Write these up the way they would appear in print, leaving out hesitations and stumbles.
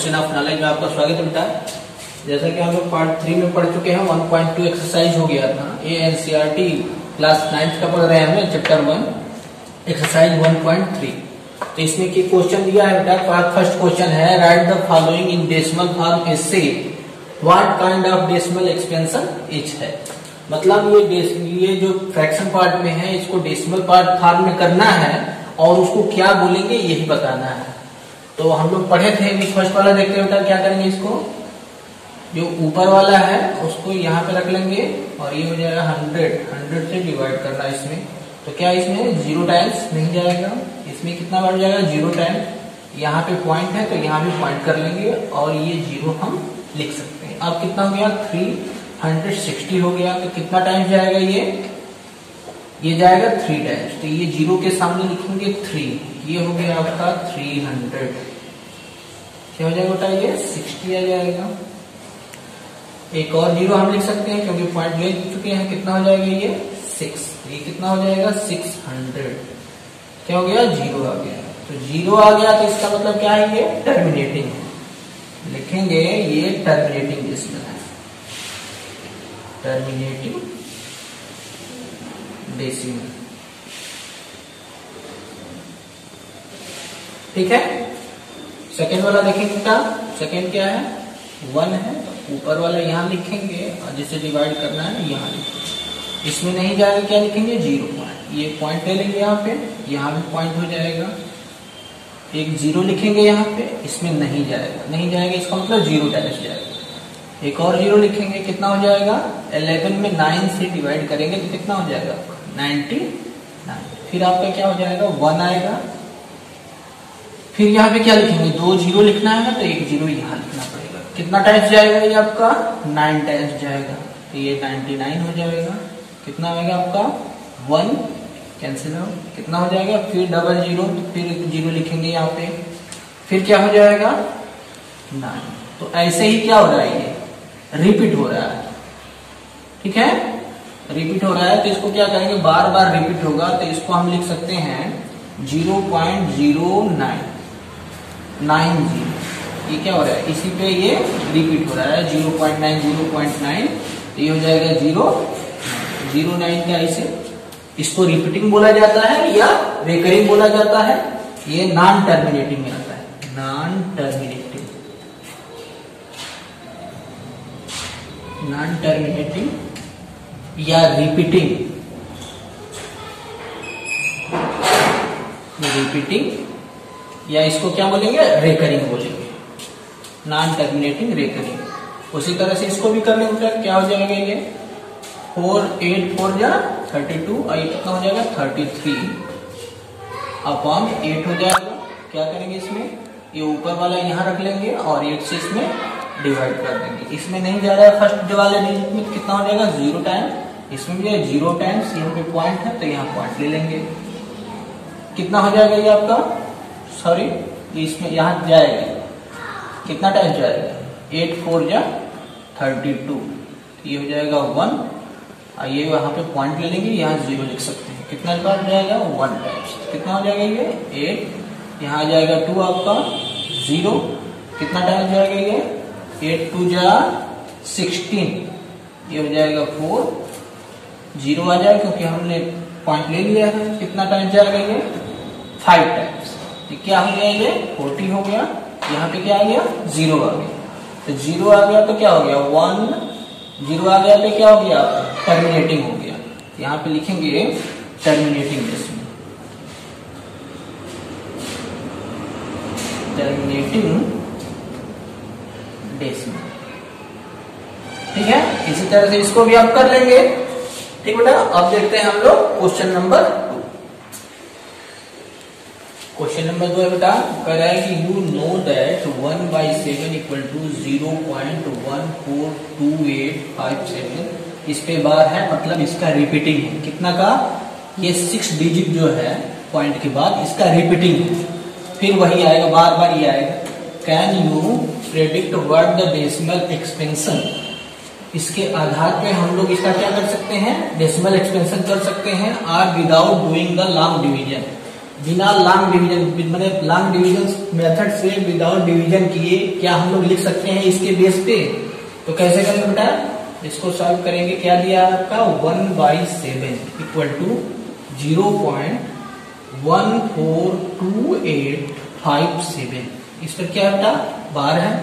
Function of knowledge में आपका स्वागत है बेटा। जैसा कि हम लोग पार्ट 3 में पढ़ चुके हैं, 1.2 एक्सरसाइज हो गया था। ये एनसीईआरटी क्लास 9th का पढ़ रहे हैं हमने, चैप्टर 1 एक्सरसाइज 1.3। तो इसमें की क्वेश्चन दिया है बेटा। फर्स्ट क्वेश्चन है, write the following in decimal form say what kind of decimal expansion each है। मतलब ये जो फ्रैक्शन पार्ट में है इसको डेसिमल पार्ट फॉर्म में करना है और उसको क्या बोलेंगे यही बताना है। तो हम लोग पढ़े थे, फर्स्ट वाला देखते हैं बेटा। क्या करेंगे, इसको जो ऊपर वाला है उसको यहाँ पे रख लेंगे और ये हो जाएगा 100 से डिवाइड करना है इसमें। तो क्या इसमें 0 टाइम्स नहीं जाएगा, इसमें कितना बढ़ जाएगा 0 टाइम्स। यहाँ पे पॉइंट है तो यहाँ भी पॉइंट कर लेंगे और ये 0 हम लिख सकते हैं। अब कितना हो गया 360 हो गया। तो कितना टाइम्स जाएगा ये जाएगा 3 टाइम्स। तो ये 0 के सामने लिखेंगे 3, ये हो गया आपका 300। क्या हो जाएगा बेटा, ये 60 आ जाएगा। एक और 0 हम लिख सकते हैं क्योंकि पॉइंट ले चुके हैं। कितना हो जाएगा ये 6, ये कितना हो जाएगा 600। क्या हो गया 0 आ गया। तो 0 आ गया तो इसका मतलब क्या है, ये टर्मिनेटिंग है। लिखेंगे ये टर्मिनेटिंग डेसिमल है, टर्मिनेटिंग डेसिमल। ठीक है। सेकेंड वाला देखेंगे बेटा। सेकेंड क्या है 1 है, ऊपर वाला यहाँ लिखेंगे और जिसे डिवाइड करना है यहाँ लिखेंगे। इसमें नहीं जाएगा, क्या लिखेंगे 0 पॉइंट। ये पॉइंट ले लेंगे यहाँ पे, यहाँ भी पॉइंट हो जाएगा। एक 0 लिखेंगे यहाँ पे, इसमें नहीं जाएगा, नहीं जाएगा इसका मतलब 0 टाइम्स जाएगा। एक और 0 लिखेंगे, कितना हो जाएगा 11 में 9 से डिवाइड करेंगे तो कितना हो जाएगा 99। फिर आपका क्या हो जाएगा 1 आएगा। फिर यहाँ पे क्या लिखेंगे 2 0 लिखना है तो एक 0 यहाँ लिखना पड़ेगा। कितना टाइम्स जाएगा ये आपका 9 टाइम्स जाएगा। तो ये 99 हो जाएगा। कितना आएगा आपका 1 कैंसिल हो, कितना हो जाएगा फिर 00, तो फिर 0 लिखेंगे यहाँ पे। फिर क्या हो जाएगा 9। तो ऐसे ही क्या हो रहा है, ये रिपीट हो रहा है। ठीक है, रिपीट हो रहा है। तो इसको क्या करेंगे, बार बार रिपीट होगा तो इसको हम लिख सकते हैं 0.0990। ये क्या हो रहा है, इसी पे ये रिपीट हो रहा है 0.9 0.9। तो ये हो जाएगा 0.09 का। इसे इसको रिपीटिंग बोला जाता है या रेकरिंग बोला जाता है। ये नॉन टर्मिनेटिंग में आता है, नॉन टर्मिनेटिंग, नॉन टर्मिनेटिंग या रिपीटिंग, रिपीटिंग या इसको क्या बोलेंगे रेकरिंग बोलेंगे, नॉन टर्मिनेटिंग रेकरिंग। उसी तरह से इसको भी कर लेंगे। क्या हो जाएगा ये 4 8 4 जा 32 और ये कितना हो जाएगा 33 अपॉन 8 हो जाएगा। क्या करेंगे इसमें, ये ऊपर वाला यहाँ रख लेंगे और 8 से इसमें डिवाइड कर देंगे। इसमें नहीं जा रहा है फर्स्ट वाले डिजिट में, कितना हो जाएगा 0 टाइम्स। इसमें भी 0 टाइम्स, यहाँ पे पॉइंट है तो यहाँ पॉइंट ले लेंगे। कितना हो जाएगा ये आपका, सॉरी इसमें यहाँ जाएगा, कितना टाइम जाएगा 8 4 जा 32। ये हो जाएगा 1 और ये वहां पे पॉइंट ले लेंगे, यहाँ 0 लिख सकते हैं। कितना बार जाएगा 1 टाइम्स। कितना हो जाएगा ये 8, यहाँ आ जाएगा 2 आपका 0। कितना टाइम जाएगा ये 8 2 जा 16। ये हो जाएगा 4, 0 आ जाएगा क्योंकि हमने पॉइंट ले लिया है। कितना टाइम जाएगा ये 5 टाइम्स। तो क्या हो गया ये 40 हो गया। यहाँ पे क्या आ गया 0 आ गया। तो 0 आ गया तो क्या हो गया 1, 0 आ गया तो क्या हो गया टर्मिनेटिंग हो गया। यहाँ पे लिखेंगे टर्मिनेटिंग डेसिमल, टर्मिनेटिंग डेसिमल। ठीक है, इसी तरह से इसको भी आप कर लेंगे। ठीक बेटा। अब देखते हैं हम लोग क्वेश्चन नंबर 2। क्वेश्चन नंबर 2 है बेटा, कह रहा है कि you know that 1/7 equal to 0.142857। इस पे बार है, मतलब इसका रिपीटिंग है। कितना का, ये 6 डिजिट जो है पॉइंट के बाद इसका रिपीटिंग है। फिर वही आएगा, बार बार ये आएगा। Can you predict what the decimal expansion. इसके आधार पे हम लोग इसका क्या कर सकते हैं, डेसिमल एक्सपेंशन कर सकते हैं। Or without doing the long division, बिना लॉन्ग डिवीजन मतलब लॉन्ग डिवीजन मेथड से विदाउट डिवीजन किए क्या हम लोग लिख सकते हैं इसके बेस पे? तो कैसे करेंगे बेटा? इसको सॉल्व करेंगे। क्या दिया आपका 1/7 इक्वल टू 0.142857। इस पर क्या बेटा बार है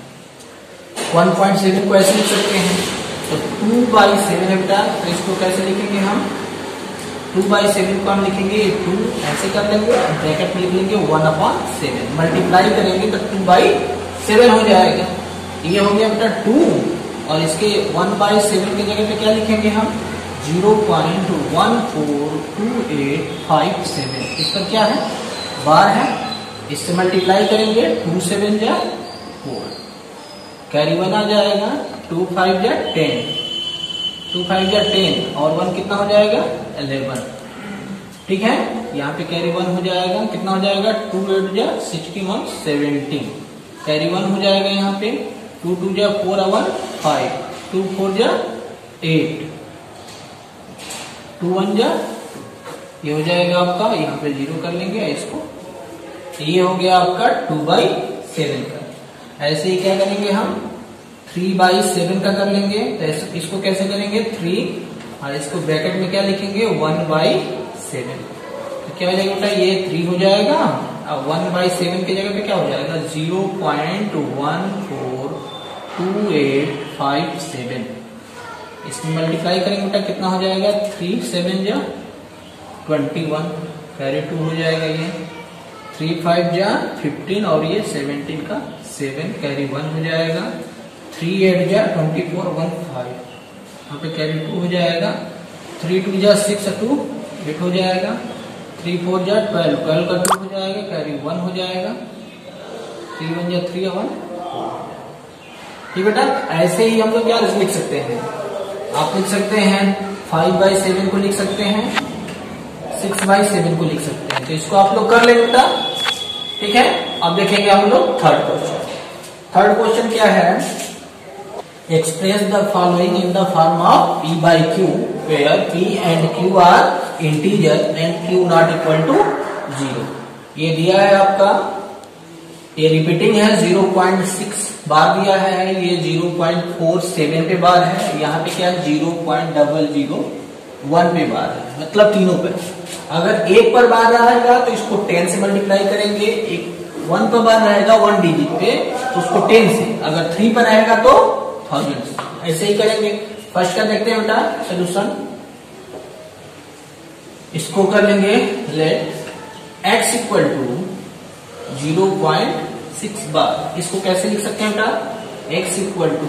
1.7 को ऐसे लिख सकते हैं। तो 2/7 है बेटा, तो इसको कैसे लिखेंगे हम? 2/7 को हम लिखेंगे 2 ऐसे कर लेंगे, ब्रैकेट में लिख लेंगे 1/7 मल्टीप्लाई करेंगे तो 2/7 हो जाएगा। ये हो गया बेटा 2 और इसके 1/7 की जगह पे क्या लिखेंगे हम 0.142857। इस पर क्या है बार है, इससे मल्टीप्लाई करेंगे 2 7 जा 4 कैरी 1 आ जाएगा 2 5 जा 10 2 5 जा 10 और 1 कितना हो जाएगा 11। ठीक है, यहाँ पे कैरी 1 हो जाएगा कितना हो जाएगा 2 8 जा 61 17 कैरी 1 हो जाएगा यहाँ पे 2 2 जा 4 1 5 2 4 जा 8 2 1 जा ये हो जाएगा आपका, यहाँ पे 0 कर लेंगे इसको। ये हो गया आपका 2/7 का। ऐसे ही क्या करेंगे हम 3/7 का कर लेंगे। तो इसको कैसे करेंगे 3 और इसको ब्रैकेट में क्या लिखेंगे 1/7। तो क्या हो जाएगा बेटा ये 3 हो जाएगा और 1/7 की जगह पे क्या हो जाएगा 0.142857। इसमें मल्टीप्लाई करेंगे बेटा कितना हो जाएगा 3 7 जा 21 कैरी 2 हो जाएगा ये 3 5 जा 15 और ये 17 का 7 कैरी 1 हो जाएगा 3 8 जा 24 1 5 यहाँ पे कैरी 2 हो जाएगा 3 2 जा 6 2 8 हो जाएगा 3 4 जा 12 12 का 2 हो जाएगा कैरी 1 हो जाएगा 3 1 जा 3 1। ठीक बेटा, ऐसे ही हम लोग क्या लिख सकते हैं, आप लिख सकते हैं 5/7 को लिख सकते हैं 6/7 को लिख सकते हैं। तो इसको आप लोग कर ले बेटा। ठीक है, अब देखेंगे हम लोग थर्ड क्वेश्चन। थर्ड क्वेश्चन क्या है, express the following in the form of P/Q where P and Q are integer and Q not equal to 0। ये दिया है आपका, ये रिपीटिंग है 0.6 बार दिया है, ये 0.47 पे बार है, यहाँ पे क्या है 0.001 पे बार है, मतलब तीनों पे। अगर एक पर बार रहेगा तो इसको 10 से मल्टीप्लाई करेंगे, एक 1 पर बार रहेगा 1 डिजिट पे तो उसको 10 से, अगर 3 पर रहेगा तो 1000 से। ऐसे ही करेंगे। फर्स्ट का देखते हैं बेटा सोल्यूशन, इसको कर लेंगे लेट x इक्वल टू 0.6 बार। इसको कैसे लिख सकते हैं बेटा x इक्वल टू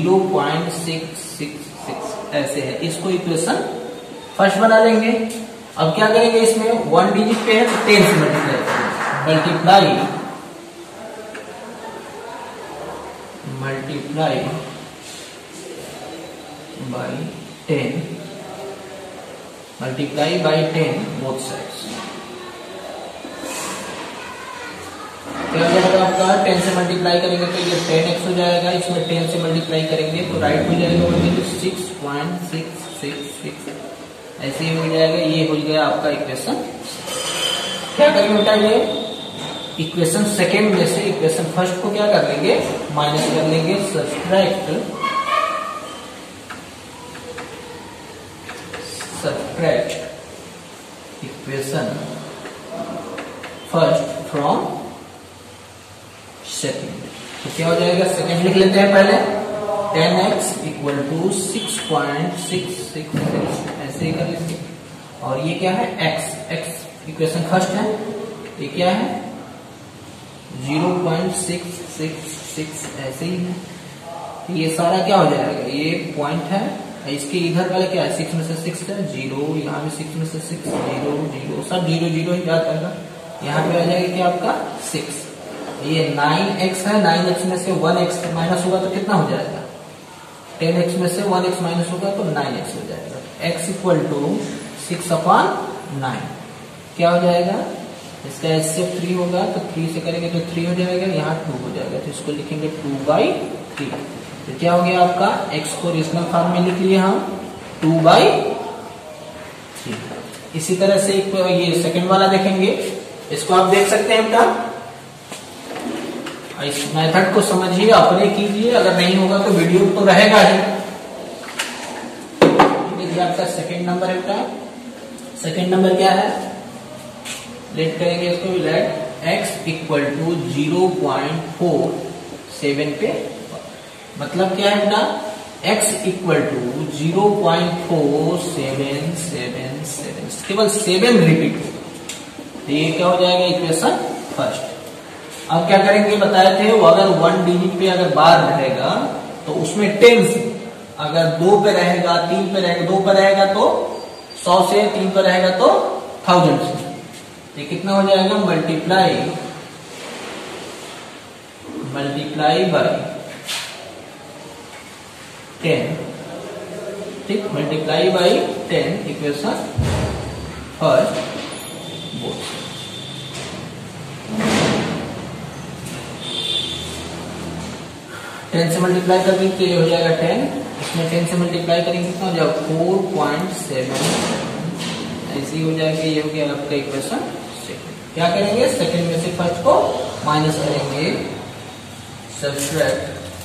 0.666 ऐसे है। इसको इक्वेशन फर्स्ट बना लेंगे। अब क्या करेंगे, इसमें 1 डिजिट पे है तो 10 से मल्टीप्लाई बाई 10 बोथ साइड्स। क्या हो जाएगा आपका 10 से मल्टीप्लाई करेंगे तो ये 10x हो जाएगा, इसमें 10 से मल्टीप्लाई करेंगे तो राइट हो जाएगा 6.666 ऐसे ही हो जाएगा। ये हो गया आपका इक्वेशन। क्या करेंगे बेटा, ये इक्वेशन सेकेंड में से इक्वेशन फर्स्ट को क्या कर लेंगे माइनस कर लेंगे, subtract equation first from second. तो क्या हो जाएगा, सेकेंड लिख लेते हैं पहले 10x इक्वल टू 6.666 ऐसे ही कर लेंगे। और ये क्या है x इक्वेशन फर्स्ट है, ये क्या है 0.666 ऐसे ही है। ये सारा क्या हो जाएगा, ये पॉइंट है, इसके इधर वाला क्या है 6 में से 6 है 0, यहाँ भी 6 में से 6 0 0 सब 0 0 ही जाता है। यहाँ पे आ जाएगा क्या आपका 6। ये 9x है, 9x में से 1x माइनस होगा तो कितना हो जाएगा 10x में से 1x माइनस होगा तो 9x हो जाएगा। x इक्वल टू 6/9 क्या हो जाएगा, इसका HCF 3 होगा तो 3 से करेंगे तो 3 हो जाएगा, यहाँ 2 हो जाएगा तो इसको लिखेंगे 2/3। तो क्या हो गया आपका x को रेशनल फॉर्म में लिख लिए हम 2/3 इसी तरह से एक ये सेकंड वाला देखेंगे, इसको आप देख सकते हैं बेटा। इस मेथड को समझिए, अपने कीजिए, अगर नहीं होगा तो वीडियो तो रहेगा ही। देखिए आपका सेकंड नंबर है बेटा। सेकंड नंबर क्या है, लेट करेंगे इसको, लेट x इक्वल टू 0.47 पे, मतलब क्या है बेटा, x इक्वल टू 0.4777, केवल 7 रिपीट होगा, तो ये क्या हो जाएगा, इक्वेशन फर्स्ट। अब क्या करेंगे, बताए थे वो अगर 1 डिजिट पे अगर बार रहेगा तो उसमें टेंस, अगर 2 पे रहेगा, 3 पे रहेगा, 2 पे रहेगा तो 100 से, 3 पे रहेगा तो 1000 से, ये कितना हो जाएगा, मल्टीप्लाई बाय 10, ठीक, multiply by 10, equation first both. 10 से मल्टीप्लाई करेंगे तो ये हो जाएगा 10, इसमें 10 से मल्टीप्लाई करेंगे कितना हो जाएगा, 4.7, ऐसे ही हो जाएगा, ये हो गया आपका इक्वेशन सेकंड। क्या करेंगे, सेकंड में से फर्स्ट को माइनस करेंगे, subtract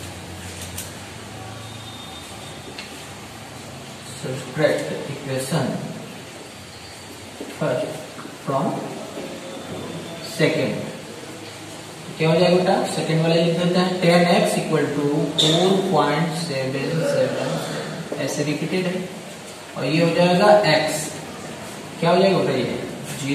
equation first from second. क्या हो जाएगा बेटा, सेकंड वाला लिख देते हैं, 10x इक्वल टू 4.77, ऐसे रिपीटेड है, और ये हो जाएगा x, क्या हो जाएगा बेटा, ये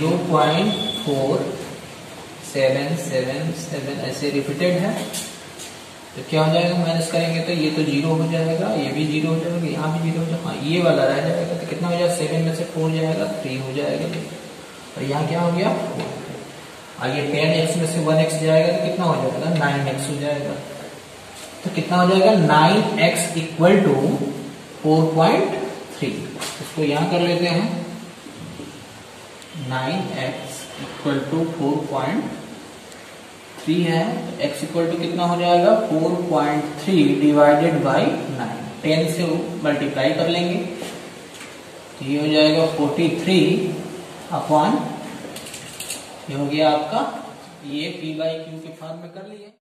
0.4777, ऐसे रिपीटेड है, तो क्या हो जाएगा, माइनस करेंगे तो ये तो 0 हो जाएगा, ये भी 0 हो जाएगा, यहाँ भी 0 हो जाएगा, हाँ ये वाला रह जाएगा, तो कितना हो जाएगा, 7 में से 4 जाएगा, 3 हो जाएगा, और यहाँ क्या हो गया, 4। आगे 10x में से 1x जाएगा तो कितना हो जाएगा, 9x हो जाएगा, तो कितना हो जाएगा, 9x इक्वल टू 4.3, इसको यहाँ कर लेते हैं, 9x इक्वल टू 4.3 है, x इक्वल टू कितना हो जाएगा, 4.3 डिवाइडेड बाई 9, 10 से मल्टीप्लाई कर लेंगे, तो ये हो जाएगा 43 अपॉन, ये हो गया आपका, ये p/q के फॉर्म में कर लिए।